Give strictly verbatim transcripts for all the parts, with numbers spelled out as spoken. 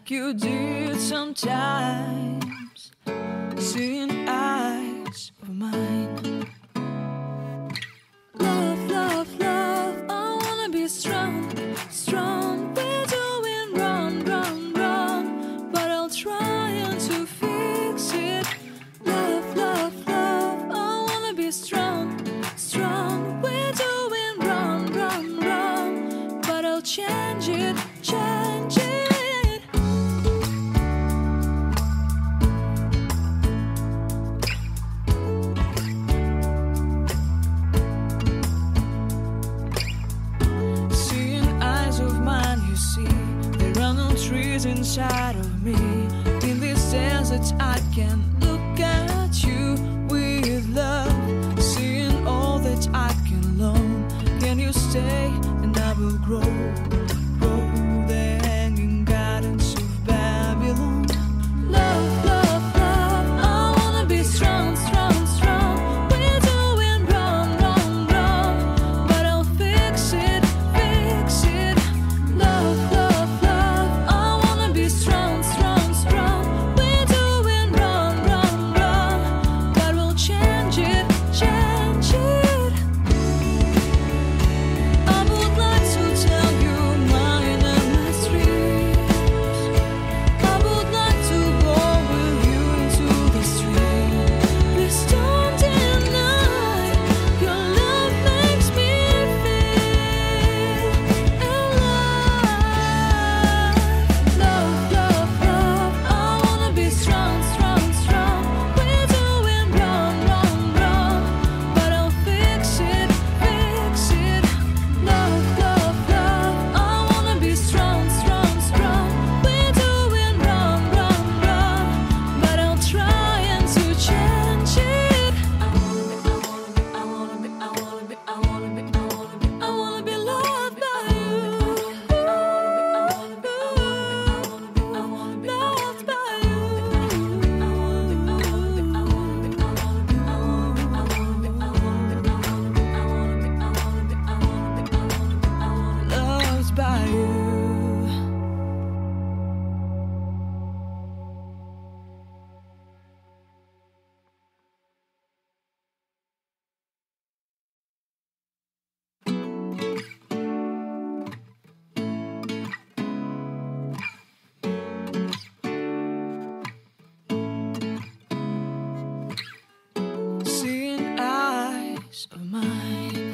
like you did sometimes. Seeing eyes of mine. Love, love, love, I wanna be strong, strong. We're doing wrong, wrong, wrong, but I'll try to fix it. Love, love, love, I wanna be strong, strong. We're doing wrong, wrong, wrong, but I'll change it, change it. Trees inside of me. In this desert I can look at you with love. Seeing all that I can learn. Can you stay and I will grow, grow the hanging gardens of Babylon. Love, love, love, I wanna be strong, strong, strong. We're doing wrong, wrong, wrong, but I'll fix it, fix it. Love, love, strong, strong, strong. We're doing wrong, wrong, wrong, but we'll change it, change it. I would like to tell you my endless dreams. I would like to go with you into the street. Please don't deny your love makes me feel alive. Love, love, love, I wanna be strong, strong, strong. We're doing wrong, wrong, wrong, but I'll fix it, fix it. Love, love, love, I wanna be strong, strong, strong. We're doing wrong, wrong, wrong, but I'll try and to change it. I wanna be, I wanna be, I wanna be, I wanna be, I wanna be, I wanna be loved by you. I wanna be, I wanna be, I wanna be, I wanna be, loved by you. I wanna be, I wanna be, I wanna be, I wanna be, I wanna be, I wanna be, I wanna be, I wanna be, I wanna be, I wanna be, I wanna be, I wanna be, I wanna be loved by you. Seeing eyes of mine.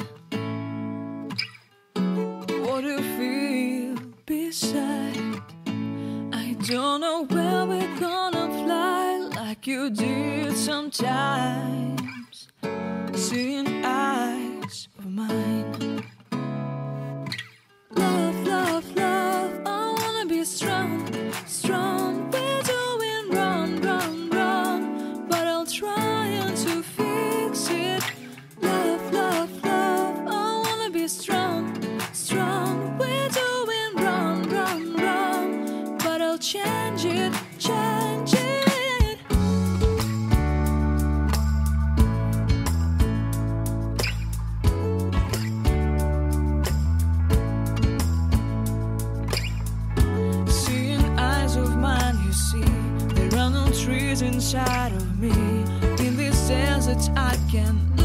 What do you feel beside? I don't know where we're gonna fly like you did sometimes. Seeing eyes of mine. Love, love, love, I wanna be strong, strong. We're doing wrong, wrong, wrong, but I'll try to fix it. Love, love, love, I wanna be strong, strong. We're doing wrong, wrong, wrong, but I'll change it, change it. Seeing eyes of mine, you see, there are no trees inside of me. In this desert I can